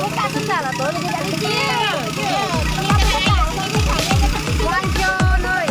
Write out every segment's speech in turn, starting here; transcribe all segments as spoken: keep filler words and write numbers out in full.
Buka senda lah tuh, jadi dari kecil. Wanjo, noi.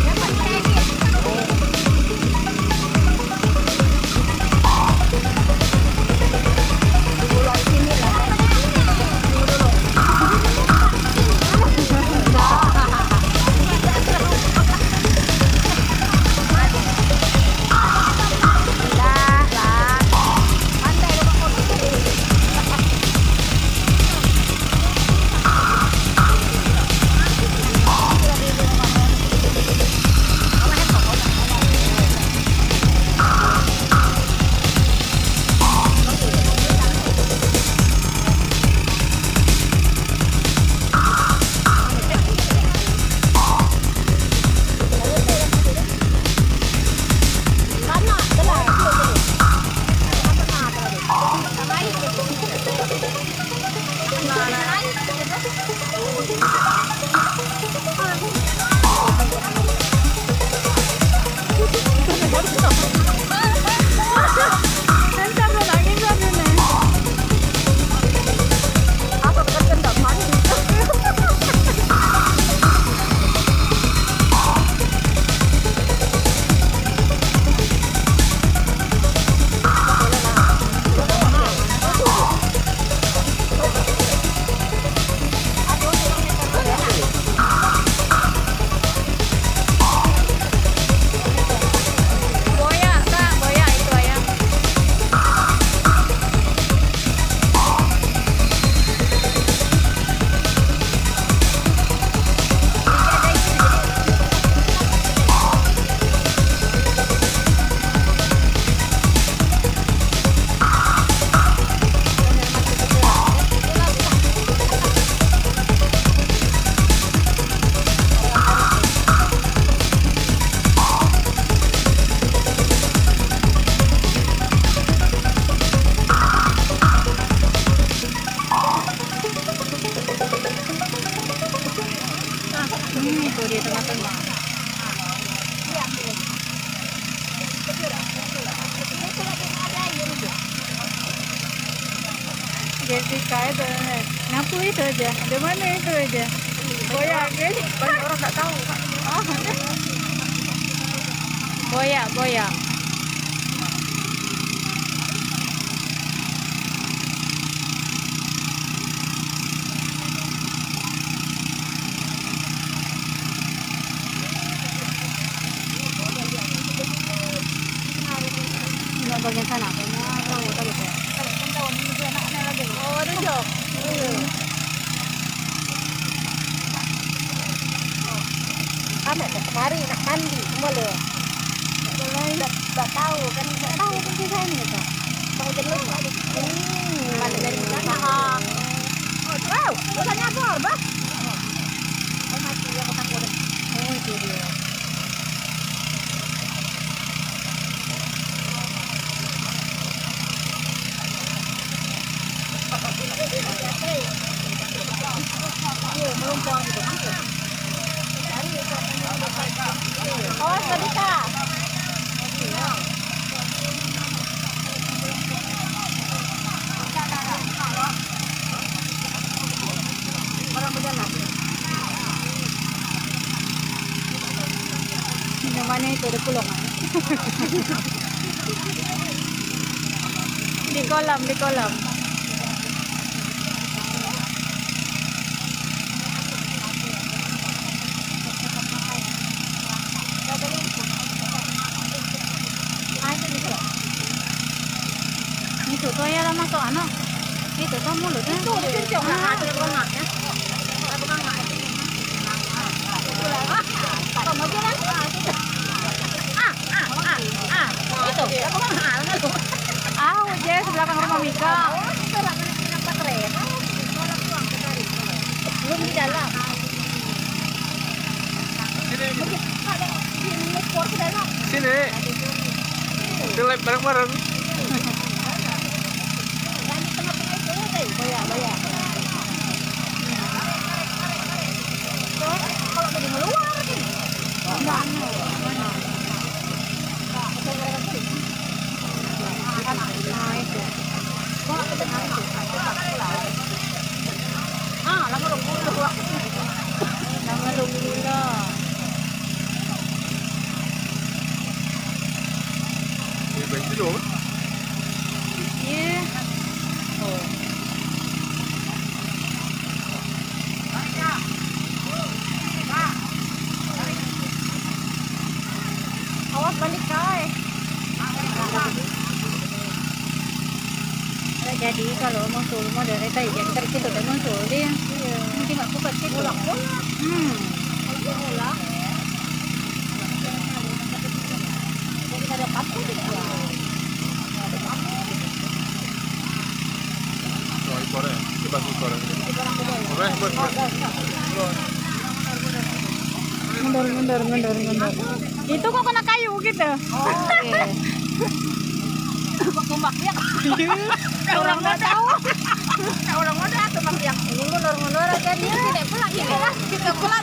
Itu di tengah-tengah. Jessica itu, ngapu itu aja, di mana itu aja? Boya, guys, banyak orang nggak tahu. Oh, boya, boya. Bagian sana, kayaknya tahu tahu ya. Oh, ada jok. Kami kemari nak mandi semua loh. Tidak tahu kan, tidak tahu kan kita ini gitu. Tahu jadi lupa. Hmm, mandi dari sana. Oh, wow, bukannya apa, Bah? Oh, mati ya kotak udah. Oh, itu dia. Oh, swadika. Orang berjalan. Yang mana itu ada pulau kan? Di kolam, di kolam. Itu tuh ya lama tuh ano, itu tuh mulutnya. Itu dikencok nggak ada bengaknya. Ada bengak. Kamu jalan ah ah ah ah itu ada bengak. Ah, udah sebelah rumah Mika. Belum di dalam. Sini. Dilep bareng-bareng. Bayar, bayar. Kalau tadi meluar nih. Enggak, enggak. Nah, itu. Kok ketemu itu? Bensin dulu. Iya. Oh. Awas balik kai. Jadi kalau muncul mau dari tadi jadi dari situ dan muncul dia. Nanti nggak buka situ. Bolak-bolak. Hmm. Bolak. Jadi ada paku juga. Oh, Korea. Coba Korea. Korea, Mundur, mundur, mundur, mundur. Itu kok kena kayu gitu. Oh, iya. Kumbak dia. Orang nggak tahu. Orang mana tembak dia. Ini mundur-mundur aja dia tidak pulang ini lah. Kita pulang.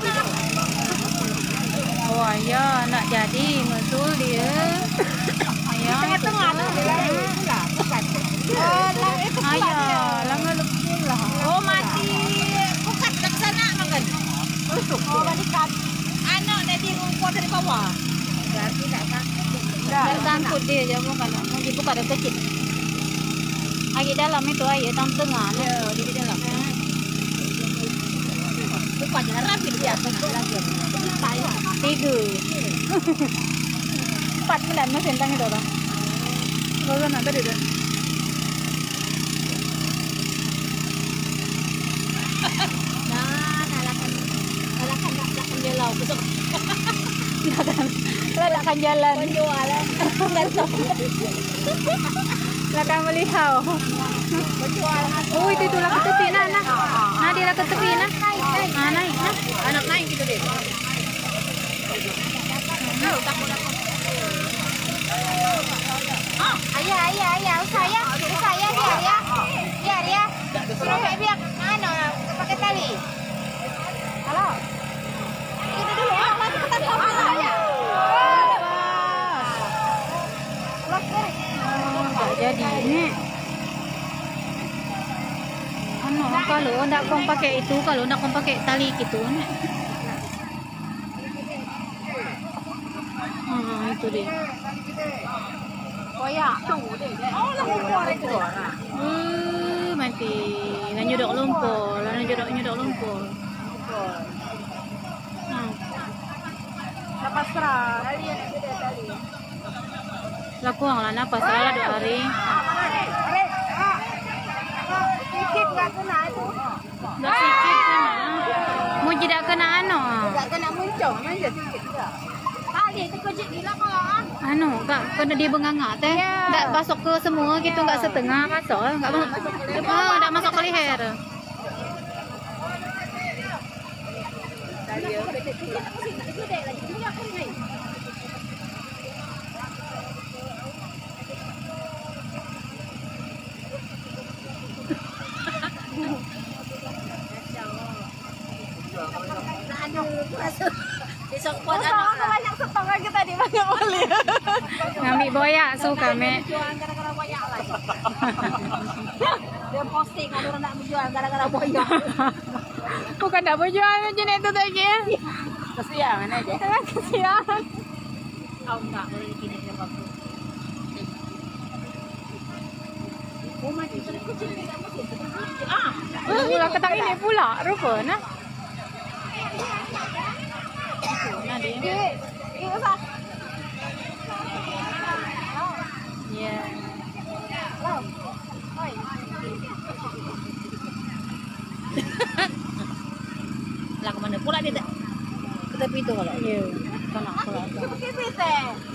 Oh ya, nak jadi betul dia. Ayah. Tengah-tengah tuh dia. Bukan. Oh, lang itu pulang dia. Ayah, lama lepas lah. Oh, masih bukan ke sana makan. Masuk. Oh, balikan. Anak dari rumput dari bawah. Berarti tak sangkut. Dan sangkut dia je bukan. Mau dibuka dari kecil. Lagi dalam itu ayah tengah-tengah. Ya, di dalam. Bukan jalan rapi dia lagi. Saya Tiga. Empat bulan masih tentang itu orang. Kalau nak tadi dah. nah, alakan alakan alakan jelau besok. Ledakan jalan. Penjualan besok. Ledakan melihau. Penjualan. Oh itu itulah ke tepi nah nah. Nah dia lah ke tepi nah. Ah naik nah. Anak naik gitu deh. Tahu takut takut. Oh, ayah ayah ayah saya saya biar ya. Biar ya. Suruh biar anu pakai tali. Halo. Itu dulu ya, lagi kita sama saya. Tak jadi ni. Anu kalau nak kong pakai itu, kalau nak kong pakai tali gitu. Hmm, itu dia. Koyak. Oh, lah lumpur itu. Uh, mati. Lah nyodok lumpur, lah nyodok nyodok lumpur. Hmm. Lepas serah. Tali yang gede tali. Lah kurang lah napas salah dua hari. Sikit enggak kena itu. Dah sikit kena. Mau tidak kena anu. Enggak kena muncul, aja sikit juga. Tali itu kecil gila kalau. Anu, enggak kena dia bengangak teh. Enggak masuk ke semua gitu, enggak setengah masuk, enggak masuk. Oh, enggak masuk ke leher. Tali gede sikit gede lagi juga kan nih. Besok pun anak banyak stok lagi tadi banyak beli. Ngambil boyak suka me. Jual gara-gara boyak lagi. Dia posting ada orang nak menjual gara-gara boyak. Bukan tak boleh jual macam itu tadi. Kesian aja. Kesian. Kau enggak boleh gini dia bagus. Oh, mati kecil enggak mesti. Ah, Pula ketak ini pula rupa nah. Nah dia. Ini usah. Ya. Oi. Lah kemana pula dia? Ke tepi itu kalau. Ya. Kena pula. Ke situ.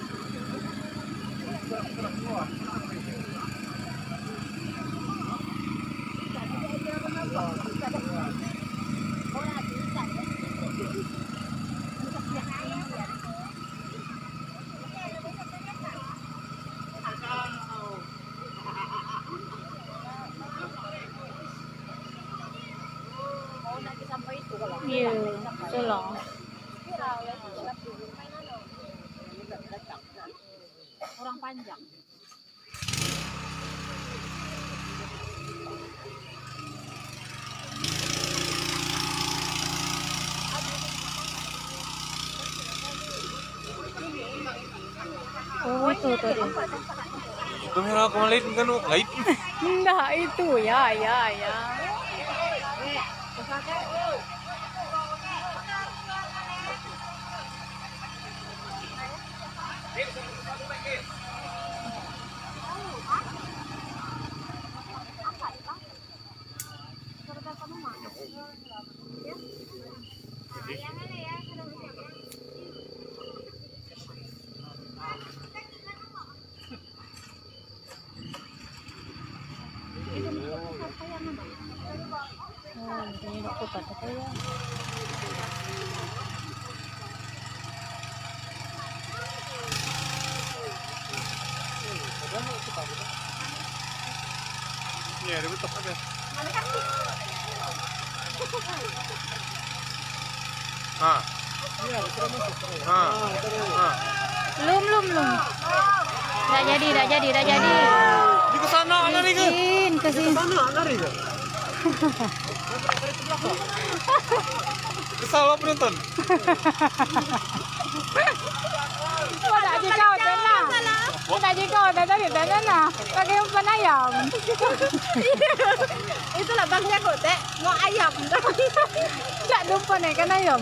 Ya, tolong. Orang panjang. Oh, itu tadi. Kamera ako maliit kan light. Enggak itu ya ya ya. Oh, ini aku pada kaya. Iya, dia betul ada. Ah. Ah. Ah. Belum belum belum. Tidak jadi, tidak jadi, tidak jadi. Di ke sana lari ke. Izin ke sini. Sana lari ke. Kesal penonton. Oh, tak jika hotel lah. Oh, tak jika hotel tadi hotel lah. Pakai umpan ayam. Itulah bangnya kok, Teh. Mau ayam. Tak lupa naikkan ayam.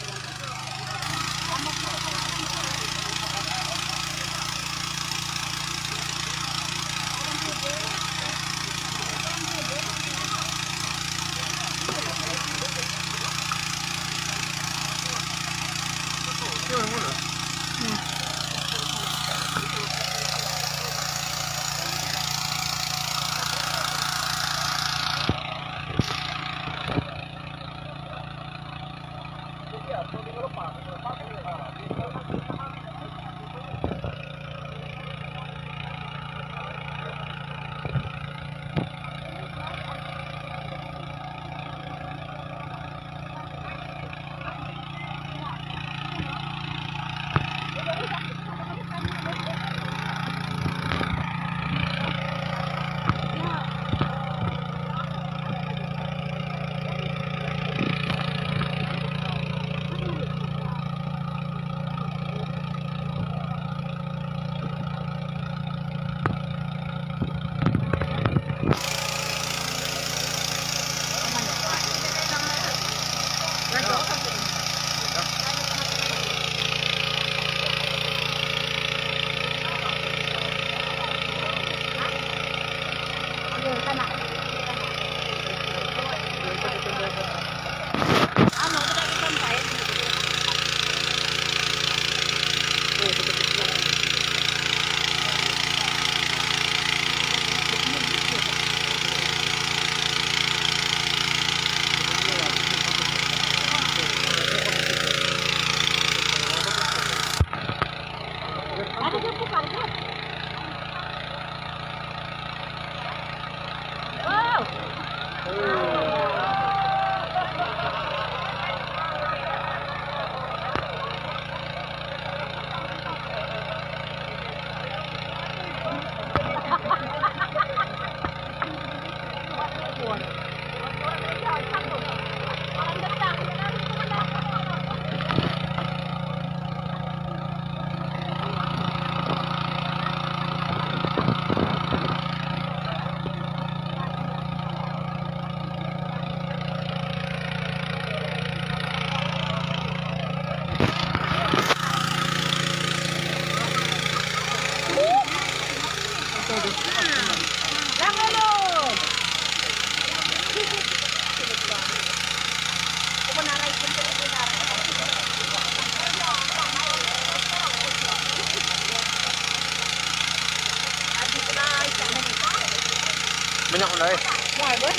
Banyak udah eh. Wah, bos.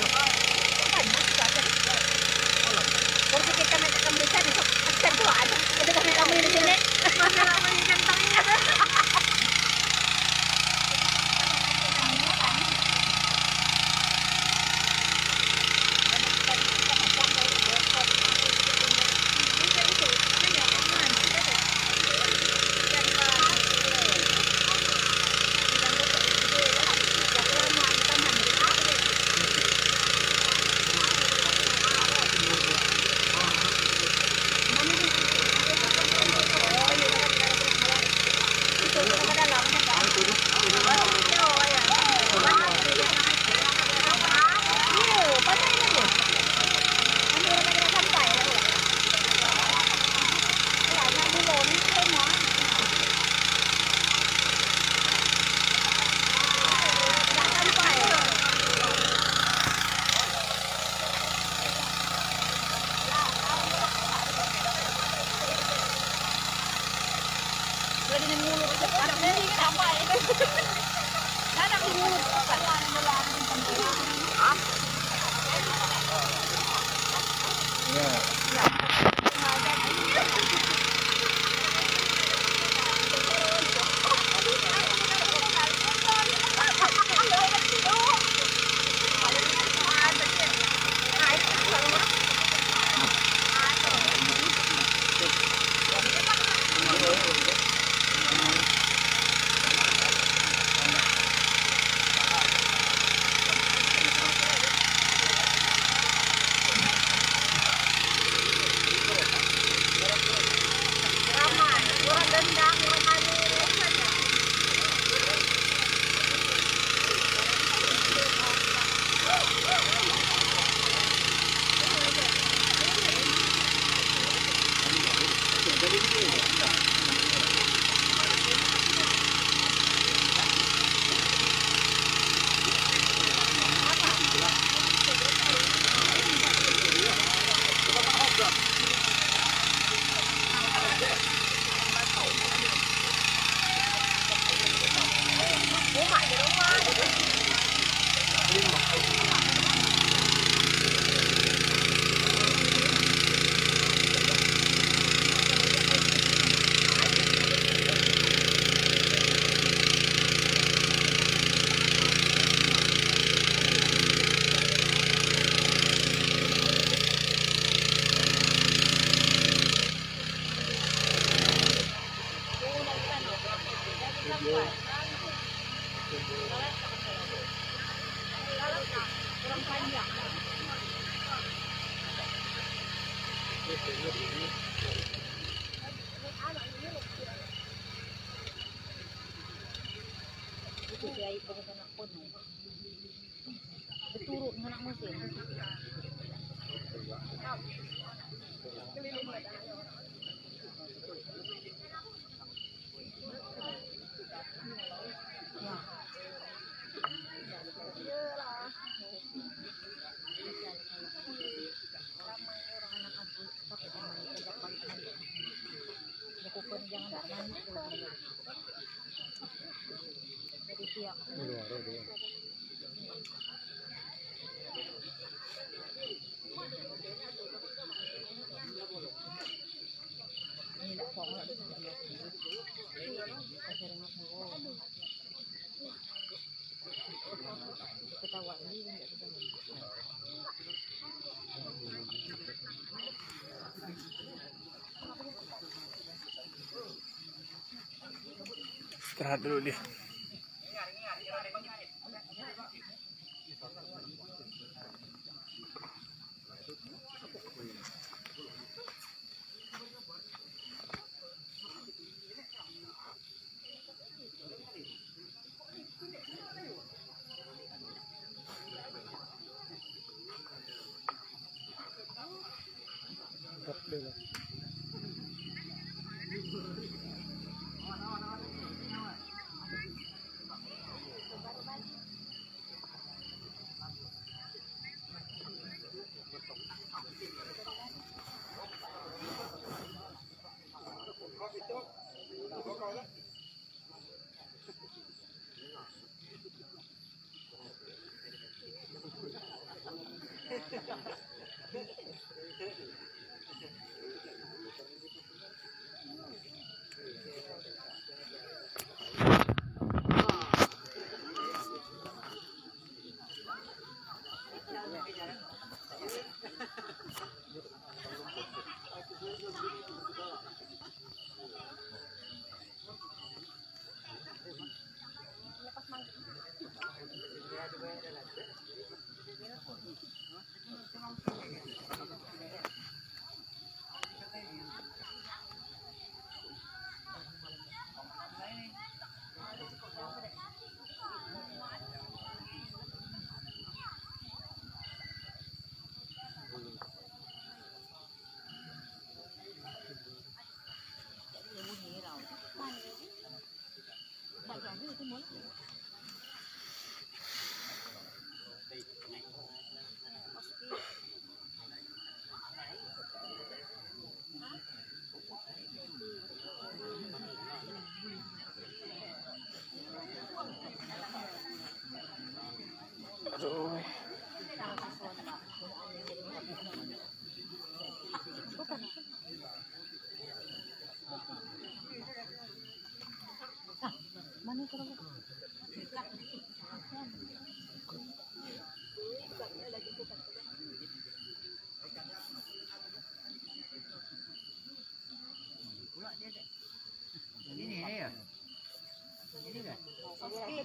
Kalau kita nak kembali sana, akan tu ada. Ada kami ramai di sini. Mana ramai ikan tangnya. Itu dia ibu anak pun. Beturut anak musim. Istirahat dulu dia.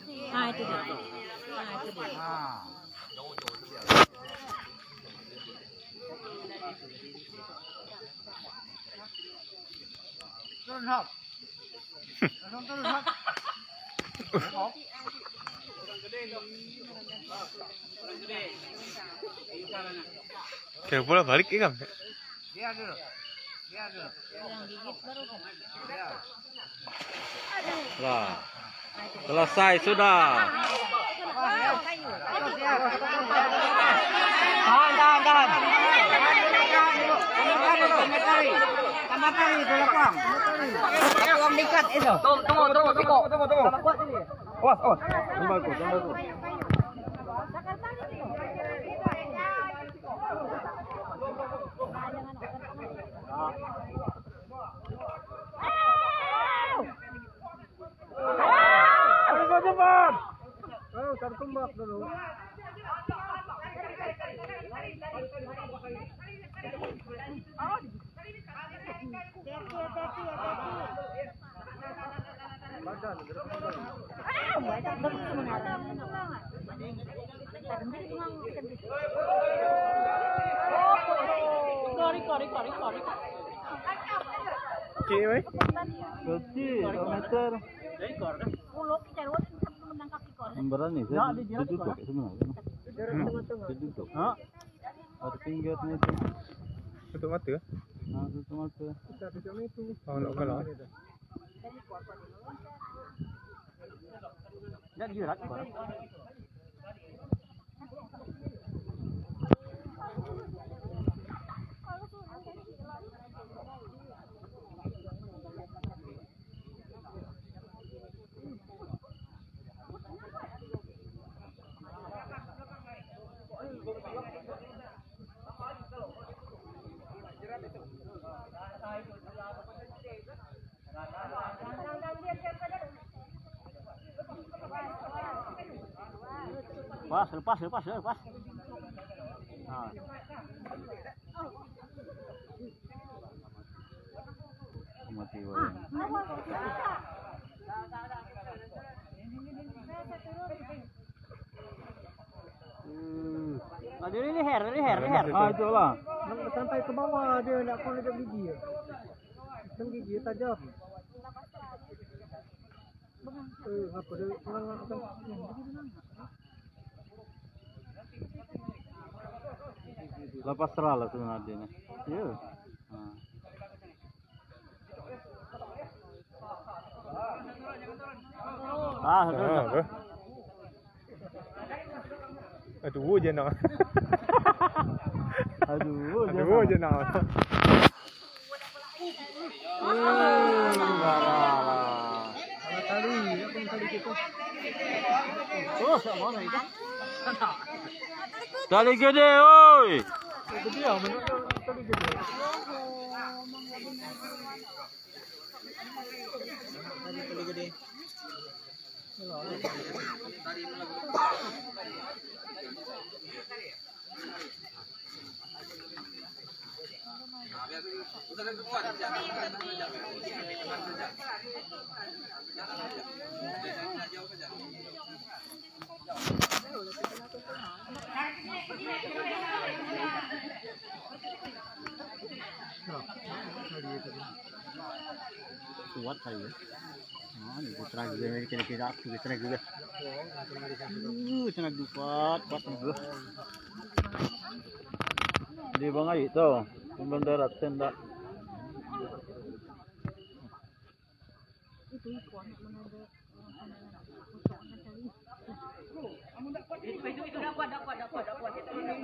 Nah itu dia. Nah itu dia. Turun hop. Langsung turun hop. Hop. Kira bola balik ya kan? Dia dulu. Dia dulu. Yang gigit baru kan. Lah. Selesai sudah. Tahan, tahan, tahan. Tambah tali, belakang. Belakang dikat itu. Tunggu, tunggu, tunggu, tunggu, tunggu, tunggu. Awas, awas. Tambah aku, tambah aku. Ayo cepat. Oh, tertumbak dulu. Kecil weh. Kecil, dua meter. Berani, saya duduk sebenarnya. Duduk. Hah? Ada pinggirnya itu. Tutup mata. Nah, tutup mata. Oh, nak kalah. Jangan jirat. Lepas, lepas, lepas, lepas. Nah. Mati wayang. Hmm. Nah, dia leher, leher, leher. Ah, itu lah. Sampai ke bawah dia nak kau ada gigi. Sem gigi tajam. Eh, apa dia orang apa? Lepas serah lah sebenarnya. Iya. Nah. Ah, Ah, aduh, je nak. Aduh, Aduh, je nak. Tali, apa tali kita? Oh, sama mana itu? Tali gede, oi. Gede ah, mana tali gede. Tali gede. Kuat kali ya. Nah, ini putra juga ini kira-kira aku putra juga. Uh, sangat kuat, kuat juga. Di bangga itu, pembeli darat tenda. Itu ikon menada itu itu itu dapat dapat dapat dapat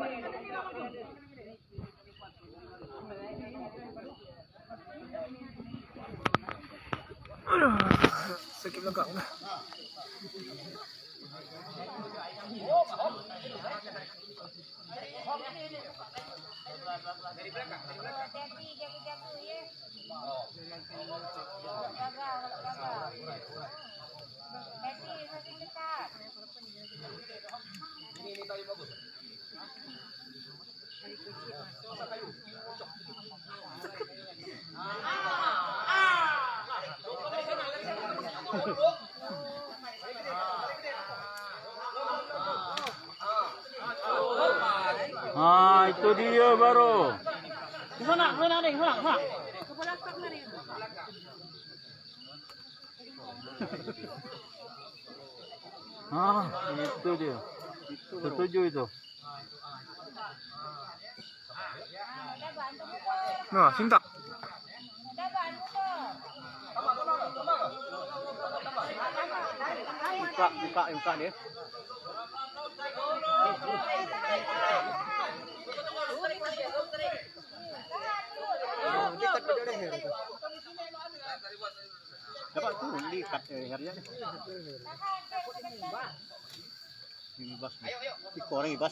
Sakit belakang lah. Dari belakang, dari belakang. Jatuh, jatuh, jatuh ya. Betty, makin dekat. Ini ini tali bagus. Ah. Ah. Ah, itu dia baru. Ke sana, ke sana, ke sana, ke sana. Ah, itu dia. Setuju itu. Nah, sintak. Buka, buka, buka dia. Dapat turun di kat lehernya. Ini bas. Di koreng bas.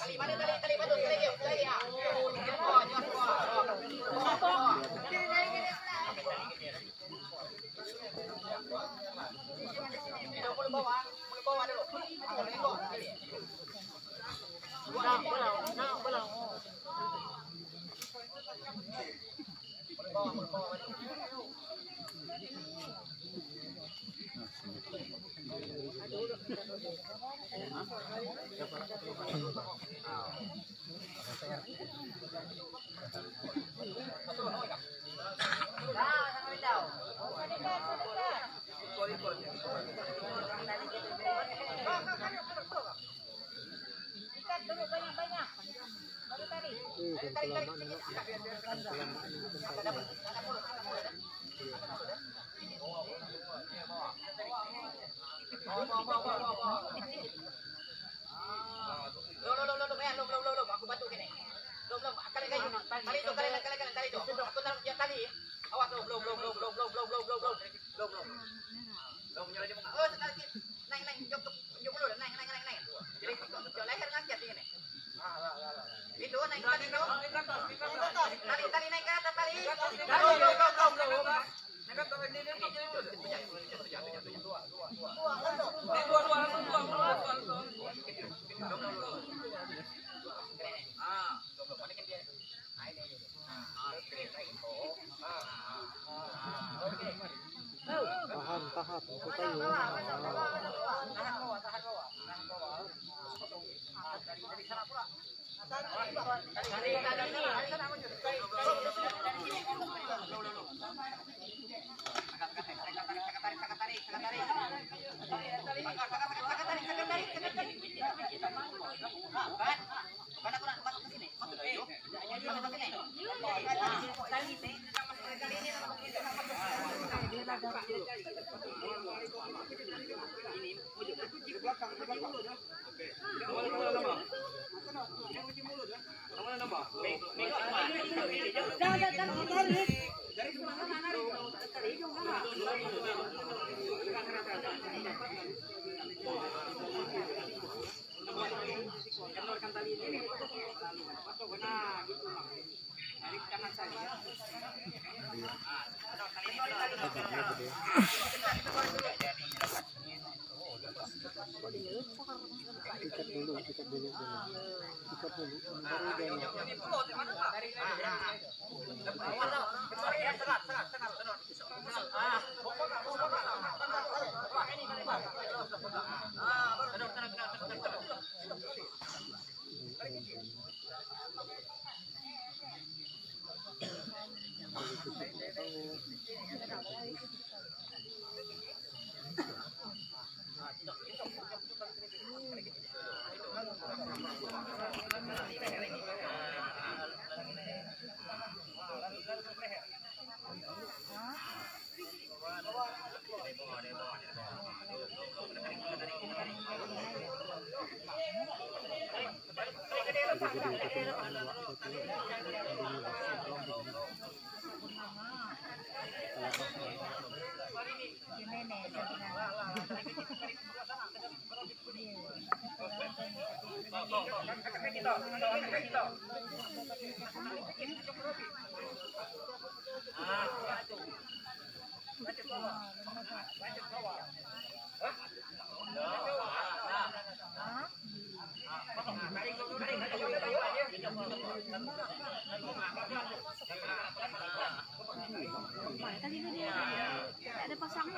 Ada pasangnya.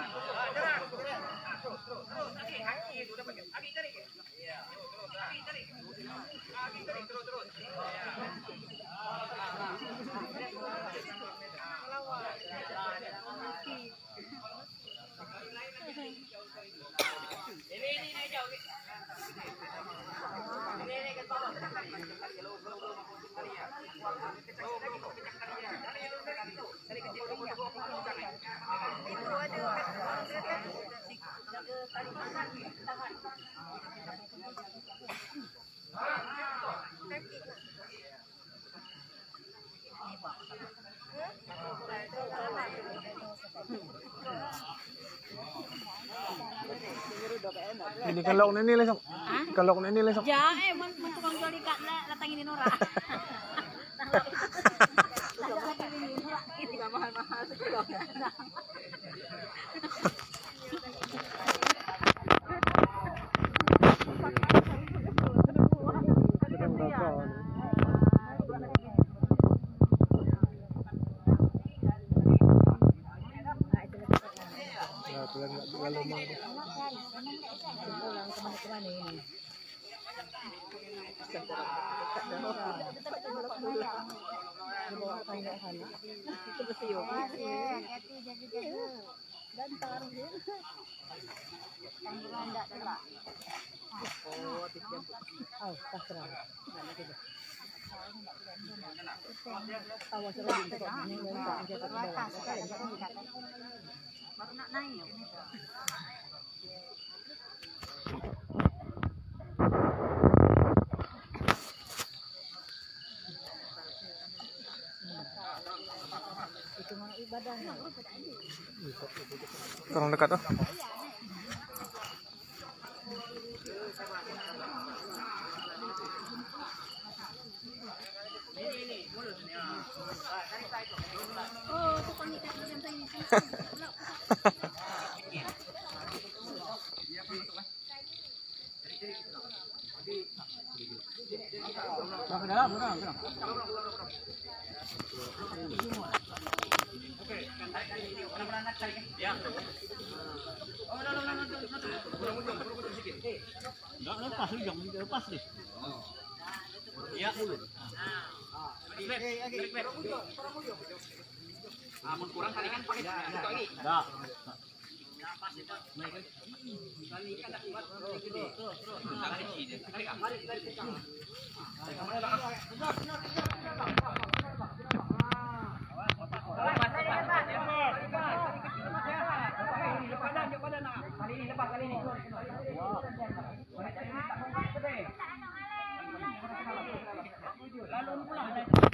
Terus, terus. Kalau ini langsung. Kalau ini langsung. Ya, eh, man, man tukang jual ikan lah, datangin Nora. Ini mahal-mahal sekilo. Baru nak naik. Tolong dekat tuh. Oh, tukang ikan macam saya ni. Enggak lepas lu jangan lepas deh. Ya. Amun kurang kali kan pakai buka lagi. Enggak. Pas itu. Kali kan tak kuat. Gede. Tangan di sini. Kali ah. Mari kita pegang. Kali ini lepas kali ini. Lalu pulang.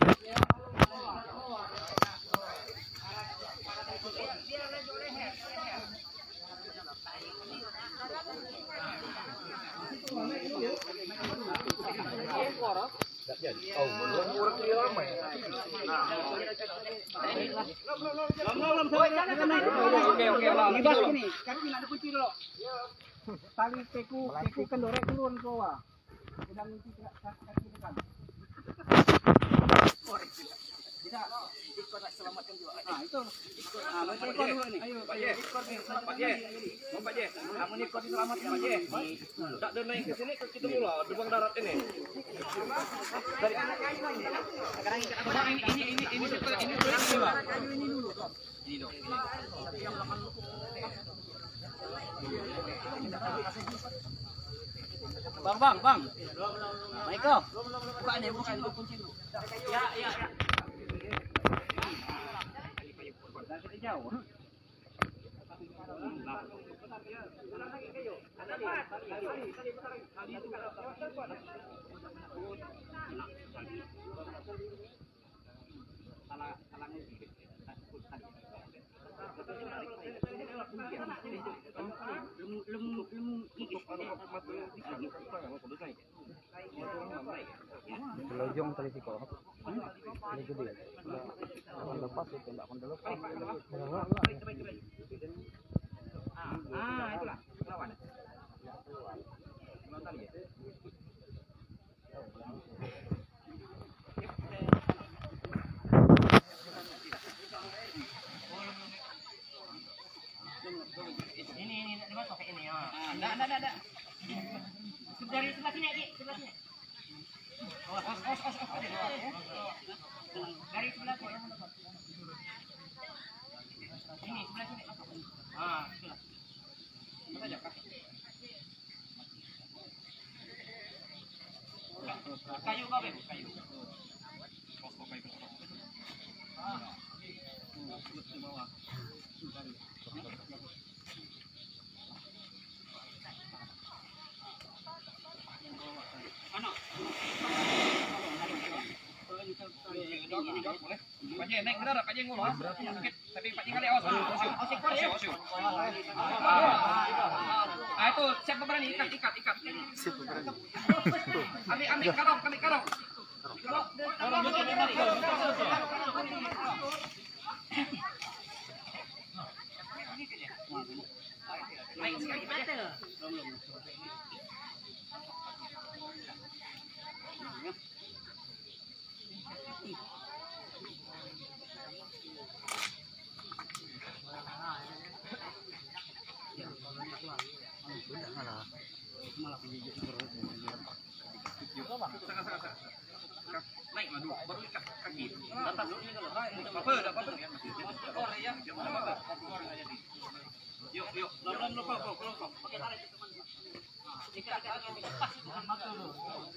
Oke oke libas ini kan ini ada kunci dulu tali peku peku kendorek dulu ke bawah dan kaki depan tidak ikut selamatkan juga nah itu nah baca ikut dulu nih ayo Pak J Pak J mau Pak J kamu ikut diselamatkan Pak J tak ada naik ke sini ke situ dulu di bawah darat ini dari sekarang ini ini ini ini ini ini dulu ini dong Bang, bang, bang. Michael. Buka nih, buka dulu kunci dulu. Ya, ya, ya. Dari jauh. Lojong tali siko. Ini gede. Akan lepas itu enggak akan lepas. Ah, itulah. Lawan. Tali ya. Ini ini enggak pakai ini ya. Enggak, enggak, enggak. Dari sebelah sini lagi, sebelah sini. Oh, os, os, os, os. Dari sebelah sini. Ini sebelah sini. Ah, itulah. Apa aja, Kak? Kayu kau, Beb, kayu. Pos kayu. Ah. Di bawah. Ano? Pak J, naik benar, Pak J ngulur. Sedikit, tapi Pak J kali awas. Awas, awas. Ah itu siap berani ikat, ikat, ikat. Siap berani. Ambil, ambil karung, ambil karung. Naik sekali Pak J. Naik lah dulu, baru ikat kaki. Atas dulu ini kalau. Apa? Apa? Oh ya. Yuk, yuk. Lawan lu kok, kok, kok. Pakai tarik teman. Ikat, ikat, ikat. Pas itu kan makro dulu.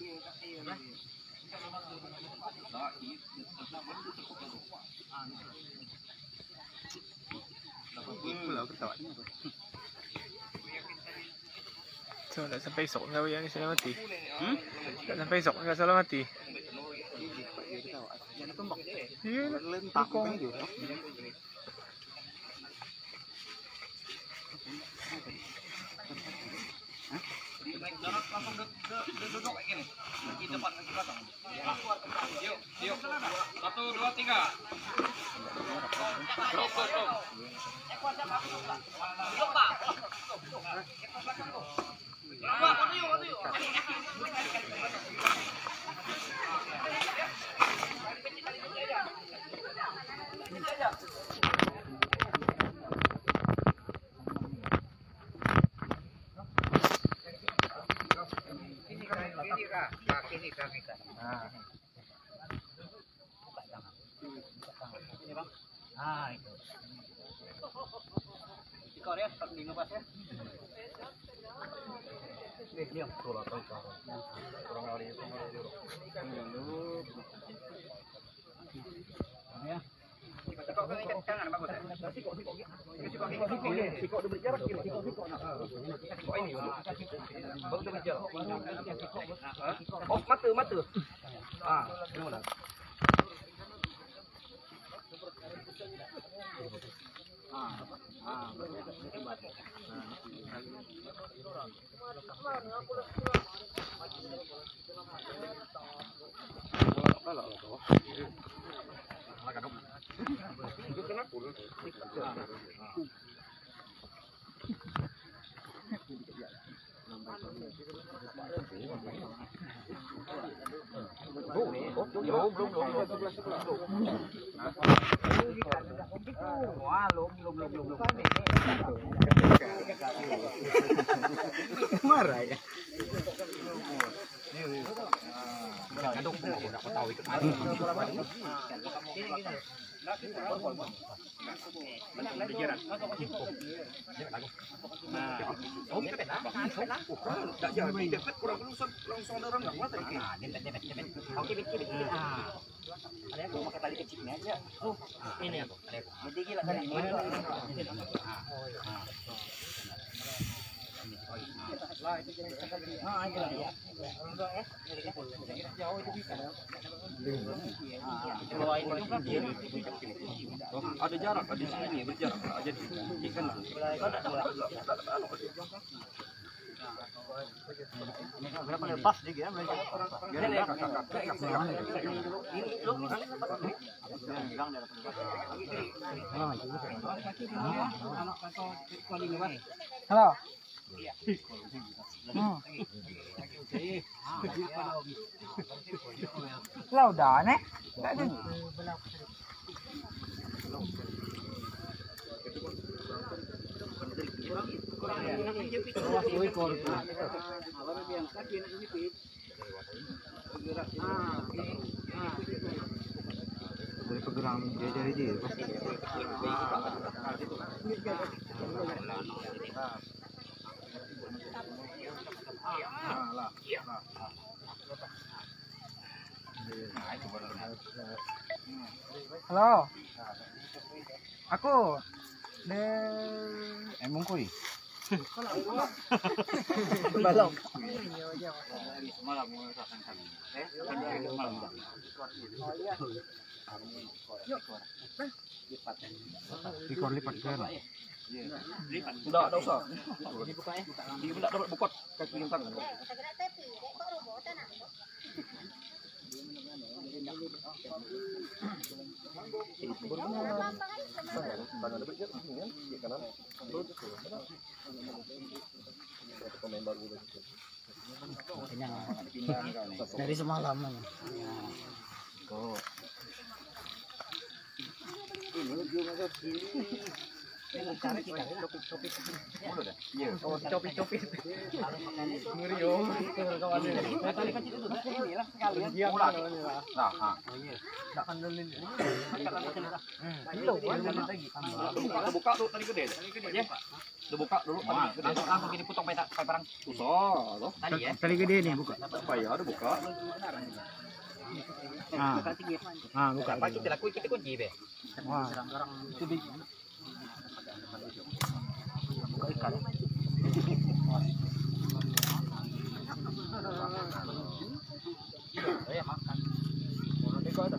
So, tak sampai esok kau yang ni salah mati. Hmm? Tak sampai esok kau salah mati. Iya, lentak kan juga. Naik darat langsung duduk kayak gini. Kaki depan, kaki belakang. Yuk, yuk. Satu, dua, tiga. Stop, stop, stop. Ekor siapa? Yuk, Pak. Ekor belakang tuh. Pak, apa yuk, apa yuk. Ini kak, kaki ini kaki kak. Nah, ini bang. Ah itu. Di Korea tak di ngepas ya. Nih diam. Tuh tahu tahu. Orang kali itu dulu. Dulu. Ya. Sikok kan ikat tangan bagus ya. Sikok sikok. Sikok sikok ini. Sikok dua jarak kiri. Sikok sikok. Sikok ini. Baru dua jarak. Oh, mata mata. Ah, mana? Ah, ah. Belum, belum, belum. Wah, belum, belum, belum, belum. Marah ya. Kadung pun aku tak tahu ikut mari. Nah, oh kita dah. Tak jadi dekat kurang langsung langsung orang enggak kuat tadi. Ah, dekat dekat dekat. Oke, dekat dekat. Ah. Ada aku pakai tali kecilnya aja. Oh, ini aku. Jadi gila tadi. Ah, ini lah. Jauh itu bisa. Ada jarak di sini, berjarak aja ikan. Berapa lepas dia ya? Jadi halo. Hmm. Lah udah nih. Tak ada. Dari pergerak dia dari dia. Halo. Aku de emang koi. Balong. Semalam mau rasakan. Eh, kan malam. Oh iya. Ikor lipat kan. Enggak, enggak usah. Dibuka ya. Dibuka dapat bukot kaki yang tangan. Dari semalam. Copi-copi. Buka dulu tadi gede. Ya. Buka dulu tadi gede. Langsung gini potong pakai parang. Susah loh. Tadi ya. Tali gede nih buka. Apa ya ada buka. Ah. Ah, buka. Apa itu tidak kunci kunci be. Wah. Itu di buka ikan. Ya makan. Itu ada.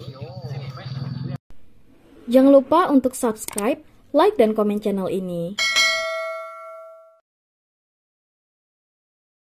Jangan lupa untuk subscribe, like, dan komen channel ini.